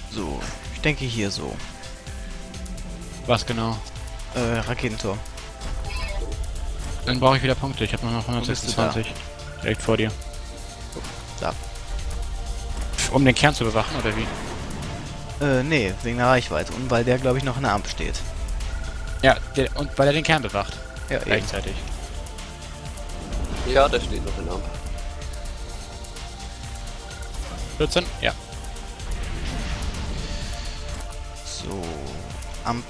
So, ich denke hier so. Was genau? Raketenturm. Dann brauche ich wieder Punkte. Ich habe nur noch Wo bist du da? 126. Direkt vor dir. Da. Um den Kern zu bewachen, oder wie? Nee, wegen der Reichweite. Und weil der, glaube ich, noch in der Amp steht. Ja, und weil er den Kern bewacht. Ja, eben. Gleichzeitig. Ja, der steht noch in Amp. 14? Ja. So. Amp.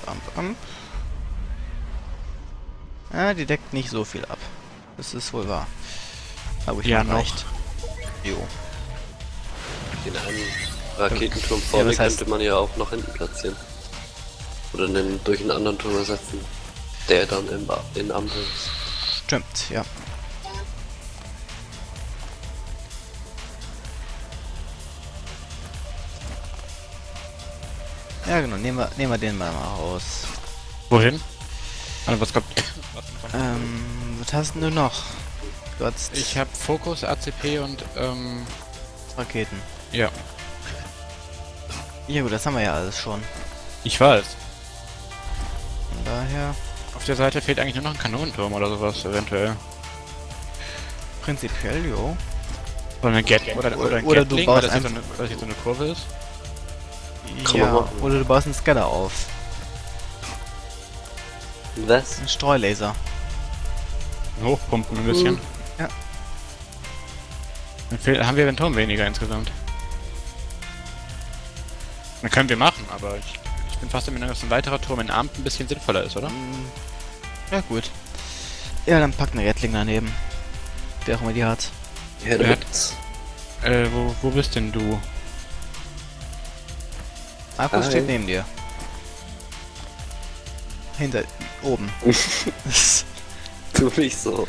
Ja, die deckt nicht so viel ab. Das ist wohl wahr. Aber ich Ja, noch noch. reicht. Jo. Den einen Raketenturm vorne was heißt- könnte man ja auch noch hinten platzieren. Oder durch einen anderen Turm ersetzen. Der dann in Amp ist. Stimmt, ja. Ja, genau. Nehmen wir den mal raus. Wohin? Also was kommt? Was hast denn du noch? Du hast Ich habe Fokus, ACP und Raketen. ja. Ja gut, das haben wir ja alles schon. Ich weiß. Von daher Auf der Seite fehlt eigentlich nur noch ein Kanonenturm oder sowas, eventuell. prinzipiell, jo. Oder ein Gatling, oder ein oder du Gatling, baust weil das hier einfach- weil das hier so eine Kurve ist. Kann man Ja, machen. oder du baust einen Scanner auf. Was? Einen Streulaser. Hochpumpen ein bisschen. Ja. Dann haben wir einen Turm weniger insgesamt. Dann können wir machen, aber ich bin fast der Meinung, dass ein weiterer Turm in Amt ein bisschen sinnvoller ist, oder? Ja gut. Ja, dann pack eine Gatling daneben. Wer auch immer die hat. Ja, Wer hat- damit. Wo bist denn du? Markus Hi. steht neben dir. Hinter oben. Tu nicht so.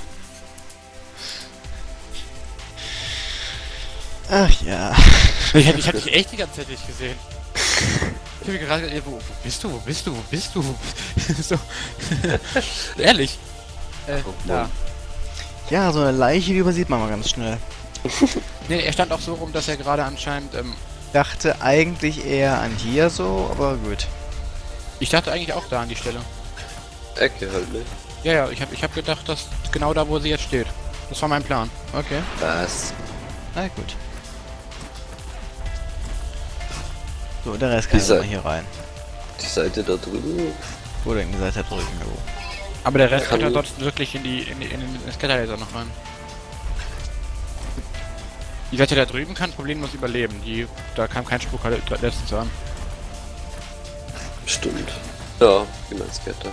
Ach ja. Ich hab dich echt die ganze Zeit nicht gesehen. Ich hab mir gerade gedacht, wo bist du? Wo bist du? Wo bist du? So. Ehrlich. Oh Da. Mann. Ja, so eine Leiche, die übersieht man mal ganz schnell. Nee, er stand auch so rum, dass er gerade anscheinend, Dachte eigentlich eher an hier so, aber gut. ich dachte eigentlich auch da an die Stelle. Ecke halt, ne? Ja, ja, ich hab gedacht, dass genau da, wo sie jetzt steht. Das war mein Plan. Okay. Was? Na gut. So, der Rest kann Dieser- mal hier rein. Die Seite da drüben? Oder in die Seite drücken, jo. Aber der Rest Kann kann ich- ansonsten wirklich in den Scatterlaser noch rein. Die Seite da drüben kann problemlos überleben. Da kam kein Spucker letztens an. Stimmt. Ja, genau, Scatter.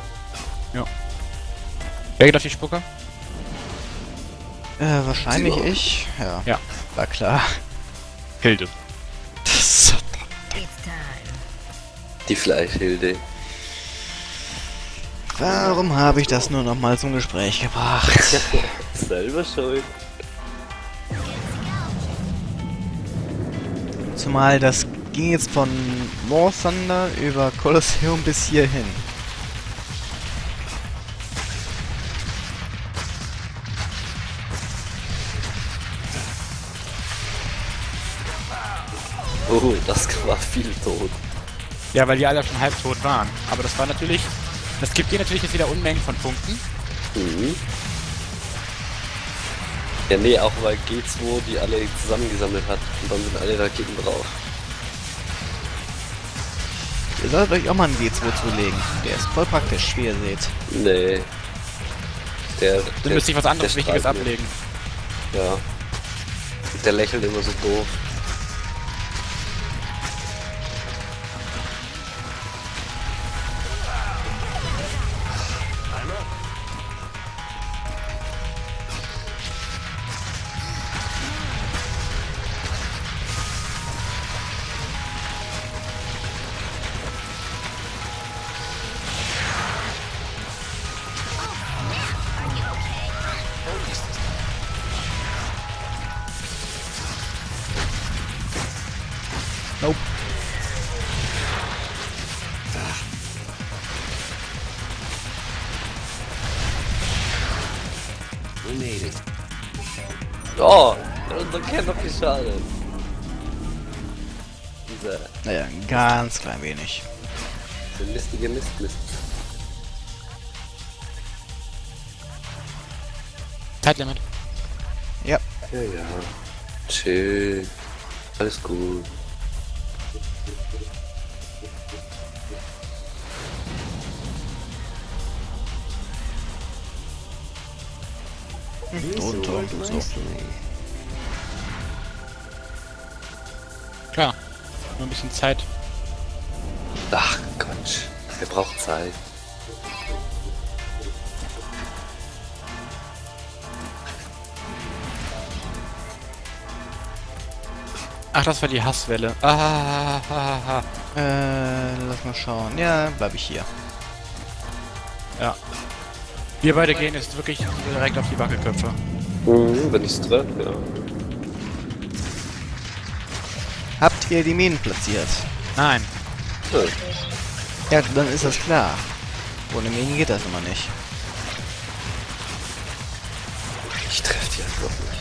Wer geht auf die Spucker? Wahrscheinlich Sie war- ich. Ja. Ja. War klar. Hilde. Die Fleischhilde. Warum habe ich das nur noch mal zum Gespräch gebracht? Selber schuld. Zumal das ging jetzt von War Thunder über Colosseum bis hierhin. Oh, das war viel tot. Ja, weil die alle schon halb tot waren. Aber das war natürlich... Das gibt dir natürlich jetzt wieder Unmengen von Punkten. Mhm. Ja, nee, auch weil G2 die alle zusammengesammelt hat und dann sind alle Raketen drauf. Ihr solltet euch auch mal einen G2 zulegen. Der ist voll praktisch, wie ihr seht. Nee. Du müsst dich was anderes der Wichtiges strahlt ablegen. nicht. Ja. Der lächelt immer so doof. Nope. Oh, hat unser Kern noch geschadet. Scheiße. Naja, ein ganz klein wenig. So mistige Mist. Zeitlimit. Ja. Ja. Chill. Alles gut. Runter, so. Klar. Nur ein bisschen Zeit. Ach Quatsch. Er braucht Zeit. Ach, das war die Hasswelle. Lass mal schauen. Ja, bleib ich hier. Ja. Wir beide gehen jetzt wirklich direkt auf die Wackelköpfe. Wenn ich's treffe, ja. Habt ihr die Minen platziert? Nein. Ja. Ja, dann ist das klar. Ohne Minen geht das immer nicht. Ich treffe die einfach nicht.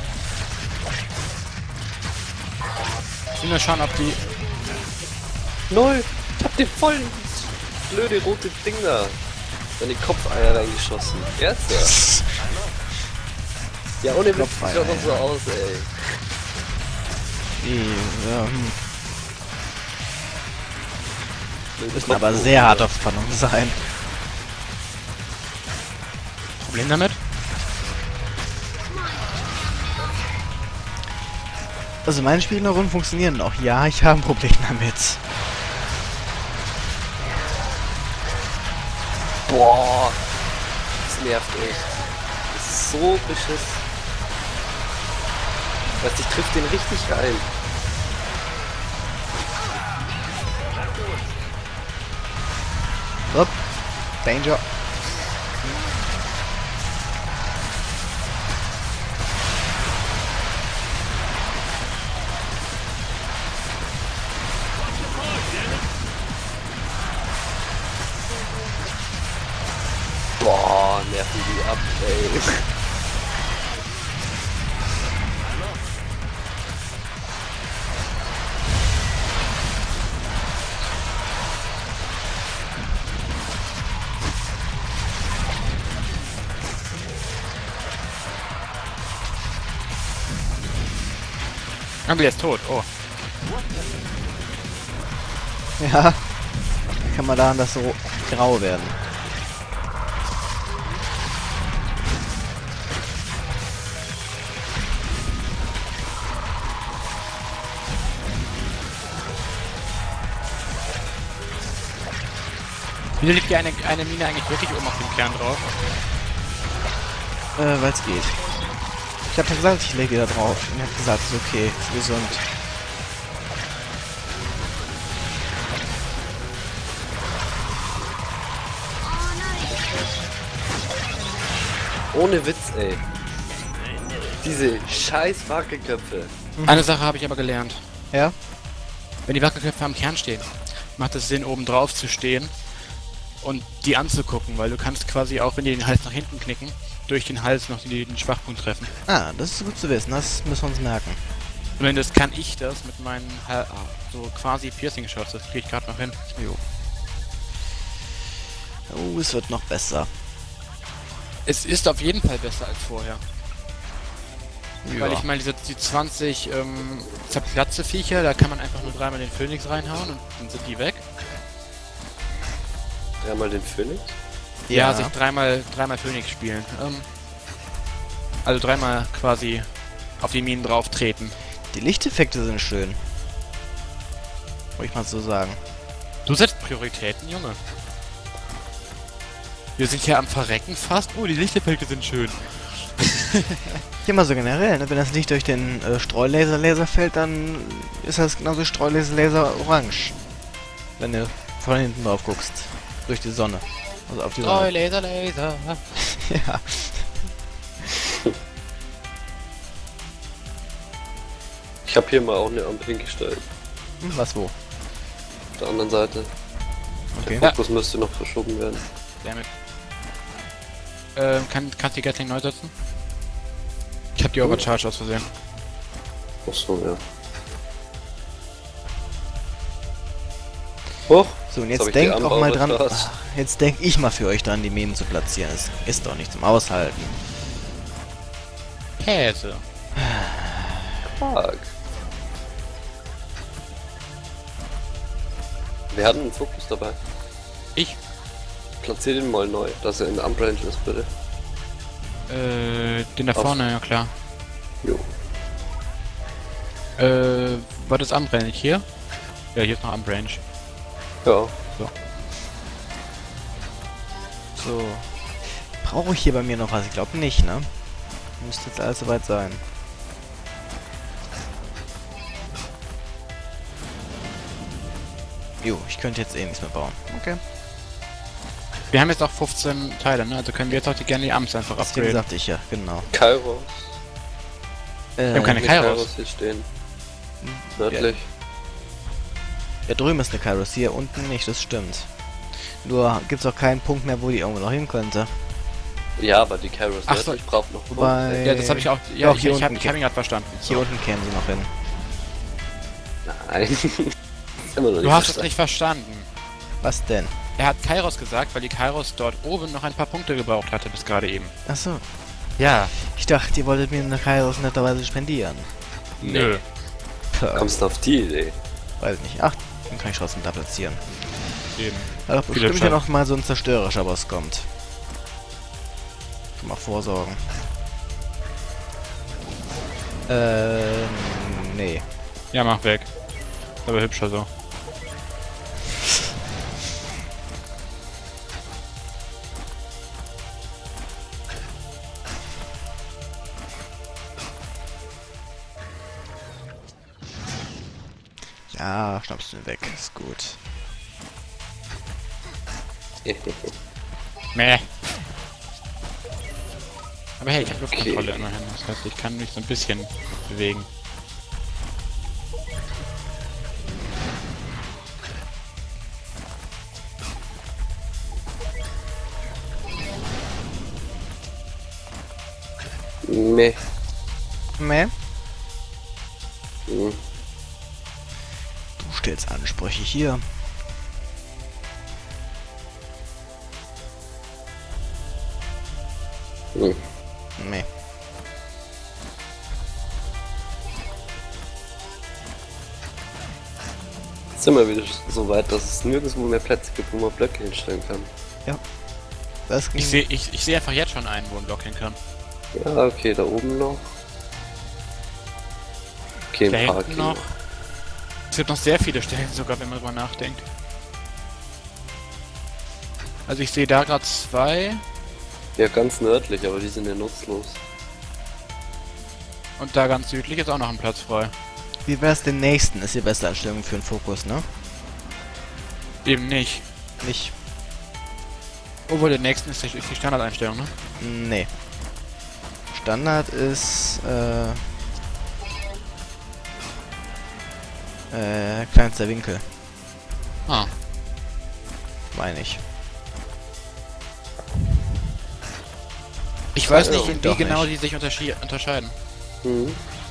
Ich will nur schauen, ob die... Null! Ich hab den voll ins blöde rote Ding da. In die Kopfeier reingeschossen. Jetzt ja. Ja, ohne Witz, Kopfeier, schaut doch so ja. aus, ey. Müssen aber sehr hart auf Spannung sein. Problem damit? Also meine Spielrunden funktionieren noch. Ja, ich habe ein Problem damit. Boah, das nervt echt. Das ist so beschiss. Weißt du, ich triff den richtig rein. Upp. Danger. Boah, nerven die ab, ey. Aber der ist tot. Oh. Ja. Kann man daran das so grau werden. Wieso liegt hier eine Mine eigentlich wirklich oben auf dem Kern drauf? Weil es geht. Ich habe ja gesagt, ich lege da drauf. Und er hat gesagt, es ist okay, ist gesund. Ohne Witz, ey. Diese scheiß Wackelköpfe. Eine Sache habe ich aber gelernt. Ja? Wenn die Wackelköpfe am Kern stehen, macht es Sinn, oben drauf zu stehen und die anzugucken, weil du kannst quasi auch, wenn die den Hals nach hinten knicken, durch den Hals noch den Schwachpunkt treffen. Ah, das ist gut zu wissen. Das müssen wir uns merken. Zumindest kann ich das mit meinen so quasi Piercing-Shots. Das kriege ich gerade noch hin. Jo. Oh, es wird noch besser. Es ist auf jeden Fall besser als vorher. Ja. Weil ich meine, die 20 zerplatzte Viecher, da kann man einfach nur dreimal den Phönix reinhauen und dann sind die weg. Dreimal den Phönix? Ja, sich dreimal Phönix spielen. Also dreimal quasi auf die Minen drauf treten. Die Lichteffekte sind schön. Wollte ich mal so sagen. Du setzt Prioritäten, Junge. Wir sind hier am Verrecken fast. Oh, die Lichteffekte sind schön. Hier mal so generell, ne? Wenn das Licht durch den Streulaser fällt, dann ist das genauso Streulaser orange. Wenn du von hinten drauf guckst. Durch die Sonne. Also auf die Sonne. Laser. Ja. Ich habe hier mal auch eine Ampel hingestellt. Was wo? Auf der anderen Seite. Okay. Der Fokus müsste noch verschoben werden. Damit. Kannst du die Gatling neu setzen? Ich hab die Overcharge aus Versehen. Ach so, ja. Hoch! So, und Jetzt hab jetzt ich die denkt auch mal dran. Anbauer Ach, jetzt denk ich mal für euch dran, die Minen zu platzieren. Es ist doch nicht zum Aushalten. Käse. Fuck. Wir hatten einen Fokus dabei. Ich? Platzier den mal neu, dass er in der Umbrange ist, bitte. Den da Auf- vorne, ja klar. Jo. War das Umbranch hier? Ja, hier ist noch Umbranch. Ja. So. Brauche ich hier bei mir noch was? Ich glaube nicht, ne? Müsste jetzt alles soweit sein. Jo, ich könnte jetzt eh nichts mehr bauen. Okay. Wir haben jetzt auch 15 Teile, ne? Also können wir jetzt auch gerne die Amts einfach Deswegen upgraden. sagte ich ja, genau. Kairos. Wir haben keine Mit Kairos. hier stehen. Nördlich. Ja, drüben ist eine Kairos, hier unten nicht, das stimmt. Nur gibt's auch keinen Punkt mehr, wo die irgendwo noch hin könnte. Ja, aber die Kairos Ach so. nördlich braucht noch Wobei- Ja, das habe ich auch. Ja, Doch, ich, hier ich habe unten ich hab ihn gerade verstanden. Hier unten kämen sie noch hin. Nein. Immer noch Du hast es verstanden. nicht verstanden. Was denn? Er hat Kairos gesagt, weil die Kairos dort oben noch ein paar Punkte gebraucht hatte bis gerade eben. Achso. Ja. Ich dachte, ihr wolltet mir eine Kairos netterweise spendieren. Nö. Puh, Kommst du auf die Idee? weiß nicht. Ach, den kann ich trotzdem da platzieren. Eben. Aber Viele bestimmt ja Schaden. noch mal so ein zerstörerischer Boss kommt. Schon mal vorsorgen. Nee. Ja, mach weg. Ist aber hübscher so. Ja, schnappst du ihn weg. Ist gut. Meh. Aber hey, ich habe Luftkontrolle immerhin. Das heißt, ich kann mich so ein bisschen bewegen. Meh. Meh. Hm. Du stellst Ansprüche hier. Hm. Meh. Jetzt sind wir wieder so weit, dass es nirgendwo mehr Plätze gibt, wo man Blöcke hinstellen kann. Das ging. Ich sehe einfach jetzt schon einen, wo ein Block hin kann. Ja, okay, da oben noch. Okay, Da ein paar hinten noch. Es gibt noch sehr viele Stellen, sogar wenn man drüber nachdenkt. Also ich sehe da gerade 2 Ja, ganz nördlich, aber die sind ja nutzlos. und da ganz südlich ist auch noch ein Platz frei. Wie wär's den nächsten? Ist die beste Einstellung für einen Fokus, ne? Eben nicht. Nicht. Obwohl der nächsten ist die Standardeinstellung, ne? Nee. Standard ist, kleinster Winkel, Ah. meine ich. Ich weiß nicht, Ja, wie doch genau nicht. die sich unterscheiden. Mhm.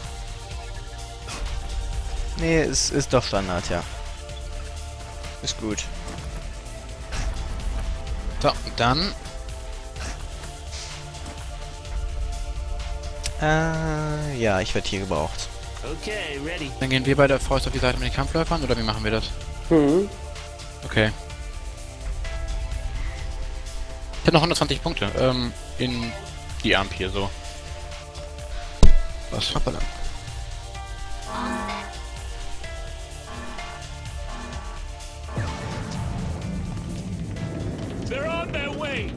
Nee, es ist doch Standard, ja. Ist gut. So, und dann Ja, ich werde hier gebraucht. Okay, ready. Dann gehen wir bei der Faust auf die Seite mit den Kampfläufern, oder wie machen wir das? Mhm. Okay. Ich habe noch 120 Punkte, in die Amp hier so. Was? Hoppala. They're on their way.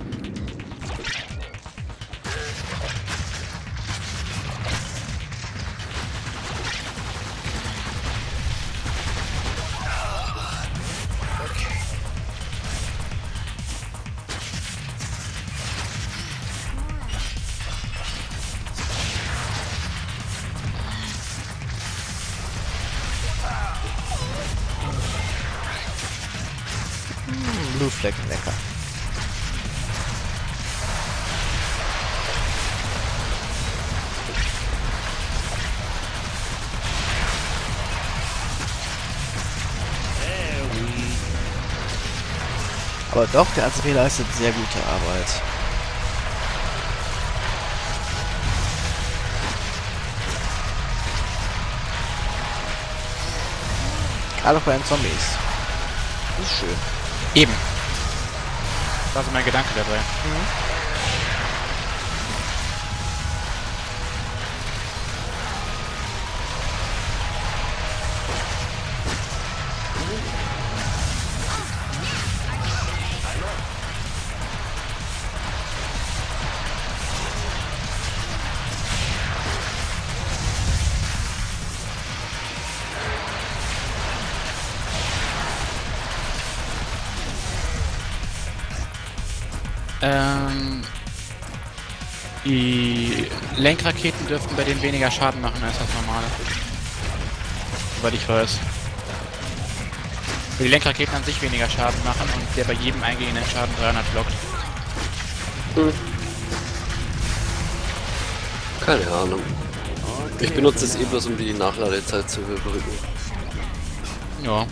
Blue Flecken, lecker. There we Aber doch, der ACP leistet sehr gute Arbeit. Gerade auch bei den Zombies. Das ist schön. Eben. Das war so mein Gedanke dabei. Die Lenkraketen dürften bei denen weniger Schaden machen als das normale. Soweit ich weiß. Weil die Lenkraketen an sich weniger Schaden machen und der bei jedem eingehenden Schaden 300 blockt. Keine Ahnung. Ich benutze es eh bloß, um die Nachladezeit zu überbrücken. Ja.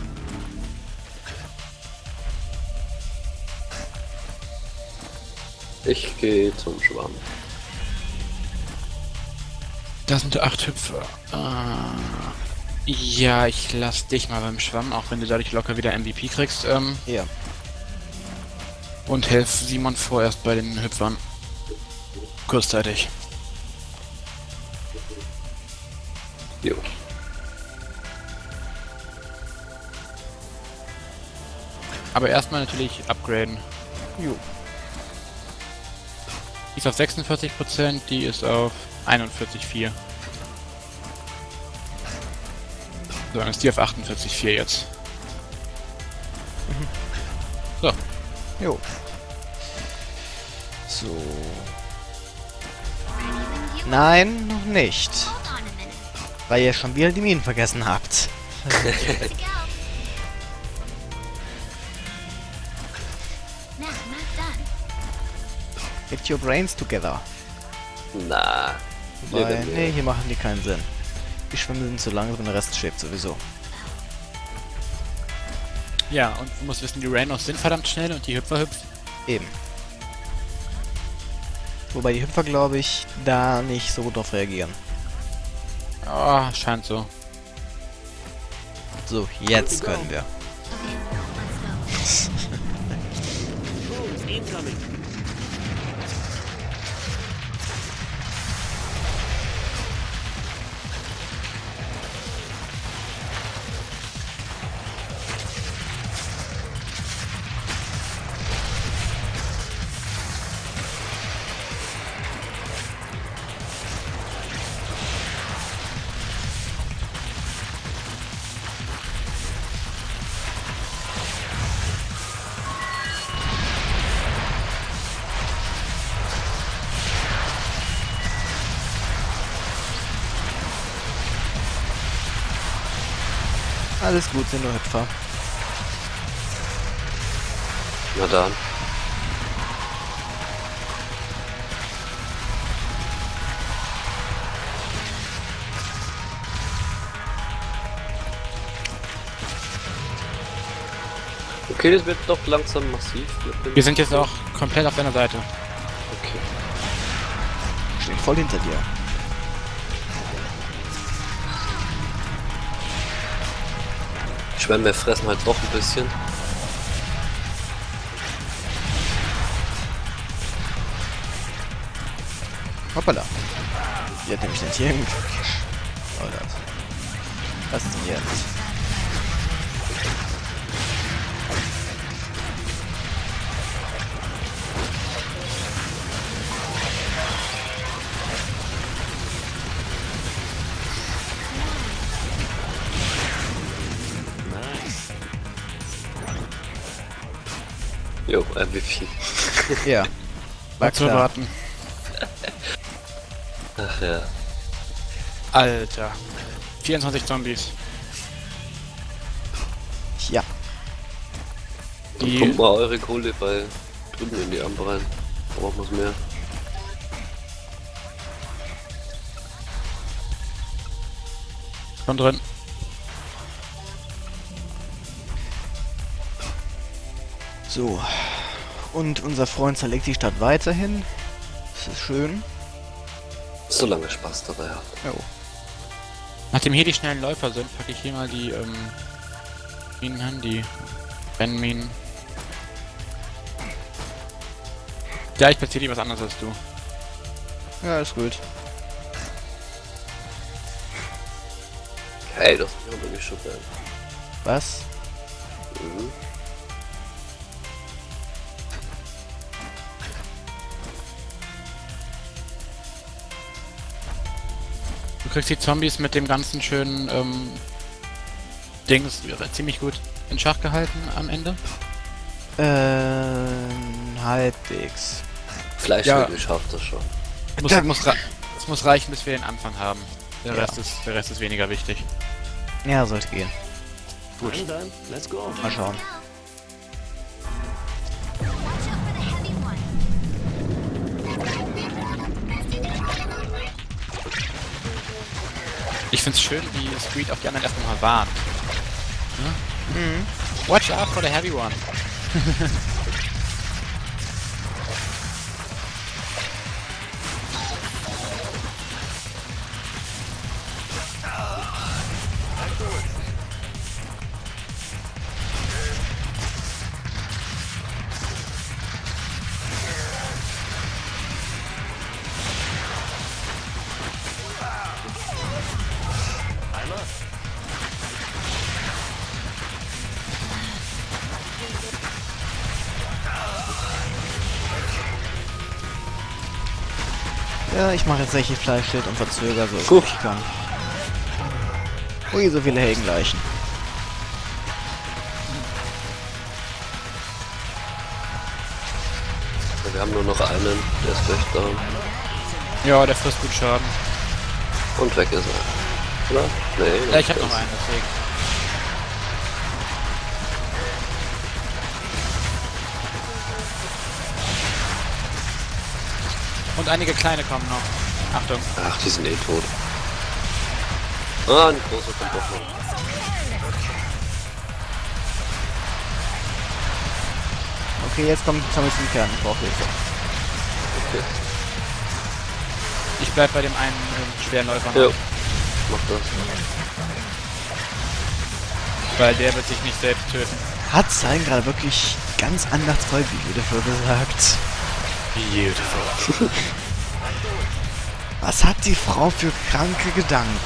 Ich gehe zum Schwarm. Da sind 8 Hüpfer. Ja, ich lass dich mal beim Schwamm, auch wenn du dadurch locker wieder MVP kriegst. Ja. Und helf Simon vorerst bei den Hüpfern. Kurzzeitig. Jo. Aber erstmal natürlich upgraden. Jo. Die ist auf 46%, die ist auf 41,4. So, dann ist die auf 48,4 jetzt. So. Jo. So. Nein, noch nicht. Weil ihr schon wieder die Minen vergessen habt. Get your brains together. Na. Weil, nee, hier machen die keinen Sinn. Die Schwimmen sind zu langsam und der Rest steht sowieso. Ja, und du musst wissen, die Rhinos sind verdammt schnell und die Hüpfer hüpfen. Eben. Wobei die Hüpfer, glaube ich, da nicht so drauf reagieren. Oh, scheint so. So, jetzt können wir. Incoming. Alles gut, sind nur Hüpfer. Na dann. Okay, das wird doch langsam massiv. Wir sind jetzt auch komplett auf deiner Seite. Okay. Steht voll hinter dir. Schwämme fressen halt doch ein bisschen. Hoppala. Die hat nämlich den Tier hingekriegt. Oh, das. Was ist denn jetzt? Jo, MVP. Ja. War War zu klar. erwarten. Ach ja. Alter. 24 Zombies. Ja. Dann Die- pumpt mal eure Kohle bei drüben in die Amber rein. Da braucht man's mehr. Schon drin. So. Und unser Freund zerlegt die Stadt weiterhin. Das ist schön. Solange Spaß dabei hat. Jo. Nachdem hier die schnellen Läufer sind, packe ich hier mal die Minen an, die Brennminen. Ja, ich platziere die was anderes als du. Ja, ist gut. Hey, das ist nicht runtergeschuppert. Was? Mhm. Du kriegst die Zombies mit dem ganzen schönen Dings ziemlich gut in Schach gehalten am Ende. Halbwegs. Fleischwürfel schafft das schon. Es muss reichen, bis wir den Anfang haben. Der Ja. Rest ist weniger wichtig. Ja, sollte gehen. Gut. I'm done. Let's go. Mal schauen. Ich find's schön, wie Street auf die anderen erstmal warnt. Ja? Mhm. Watch out for the heavy one. Ja, ich mache jetzt welche Fleischschild und verzögere so ich kann. Ui, so viele Heldenleichen. Wir haben nur noch einen, der ist gleich da. Ja, der frisst gut Schaden. Und weg ist er. Oder? Nee, Ja, ich hab noch einen, deswegen. Und einige kleine kommen noch. Achtung. Ach, die sind eh tot. Ah, ein großer kommt doch noch. Okay, jetzt kommt Zombies im Kern. Ich brauche Hilfe. Okay. Ich bleib bei dem einen schweren Läufer Jo. noch. Mach das. Weil der wird sich nicht selbst töten. Hat sein gerade wirklich ganz andachtsvoll beautiful gesagt. Beautiful. Was hat die Frau für kranke Gedanken?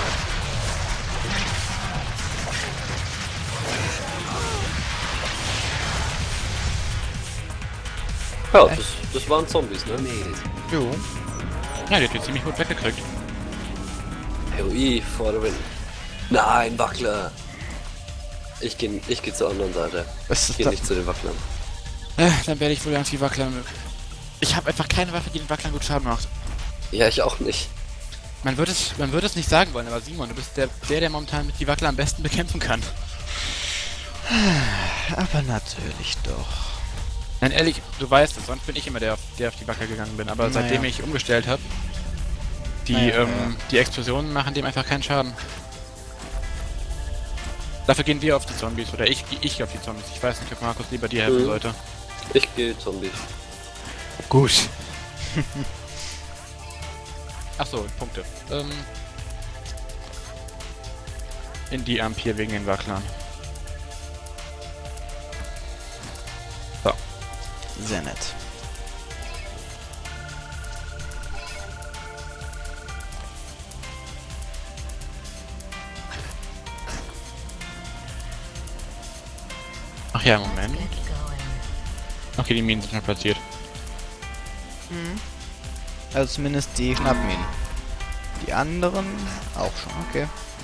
Ja, das waren Zombies, ne? Jo. Ja, der hat die ziemlich gut weggekriegt. Heroi, for the win. Nein, Wackler! Ich geh zur anderen Seite. Was Ich ist geh das? nicht zu den Wacklern. Dann werde ich wohl ganz die Wackler. Ich habe einfach keine Waffe, die den Wacklern gut Schaden macht. Ja, ich auch nicht. Man wird es nicht sagen wollen, aber Simon, du bist der momentan mit die Wackler am besten bekämpfen kann. Aber natürlich doch. Nein, ehrlich, du weißt es, sonst bin ich immer der auf die Wackler gegangen bin. Aber Naja. seitdem ich umgestellt habe, die Explosionen machen dem einfach keinen Schaden. Dafür gehen wir auf die Zombies, oder ich auf die Zombies. Ich weiß nicht, ob Markus lieber dir helfen sollte. Ich gehe Zombies. Gut. Achso, Punkte. In die Amp hier wegen den Wacklern. So. Sehr nett. Ach ja, Moment. Okay, die Minen sind schon platziert. Also zumindest die Schnappminen. Die anderen auch schon, okay.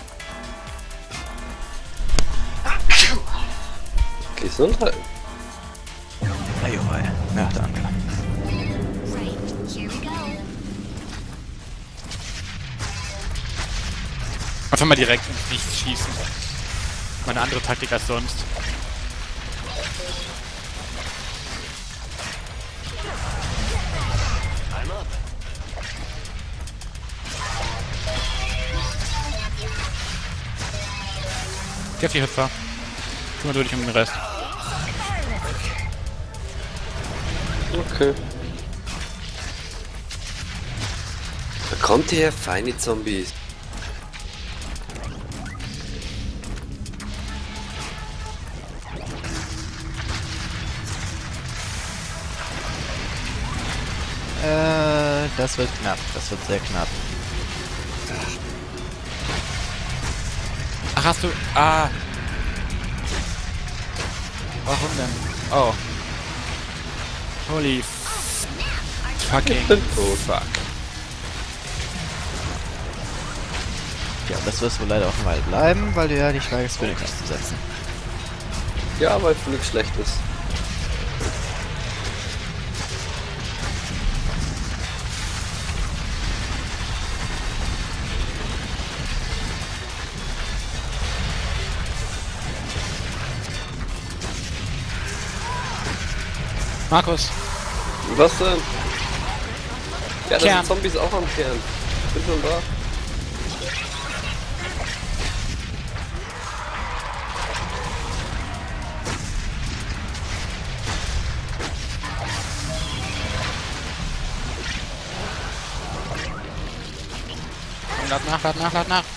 Gesundheit. Ajohoi. Ja, danke. Einfach mal direkt ins Nichts schießen. Mal eine andere Taktik als sonst. I'm up. Geh auf die Hüpfer. Kümmere du dich um den Rest. Okay. Da kommt her, feine Zombies. Das wird knapp. Das wird sehr knapp. Ach, hast du... Ah. Warum denn? Oh. Holy fucking fuck. Ja, das wirst wohl leider auch eine Weile bleiben, weil du ja nicht weißt, Phoenix einzusetzen. Ja, weil es nichts Schlechtes. Markus, Was denn? Ja, da Kern. sind Zombies auch am Kern. Bin schon da. lad nach, lad nach, lad nach.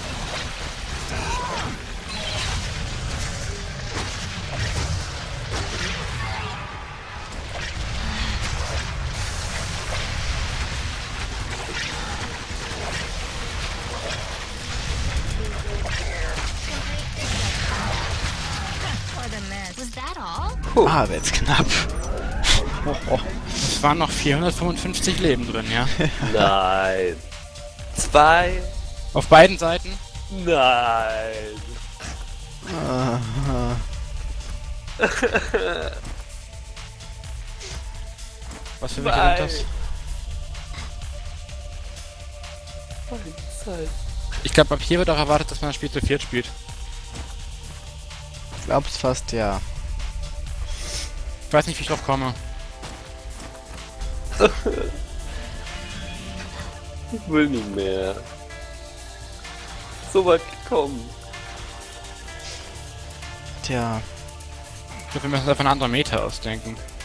Was that all? Ah, wird's knapp. Es waren noch 455 Leben drin, ja. Nein. 2. Auf beiden Seiten. Nein. Aha. Was für welche sind das? Ich glaube, ab hier wird auch erwartet, dass man das Spiel zu viert spielt. Glaub's fast, ja. Ich weiß nicht, wie ich drauf komme. Ich will nicht mehr. So weit gekommen. Tja. Ich glaube, wir müssen uns einfach eine andere Meta ausdenken.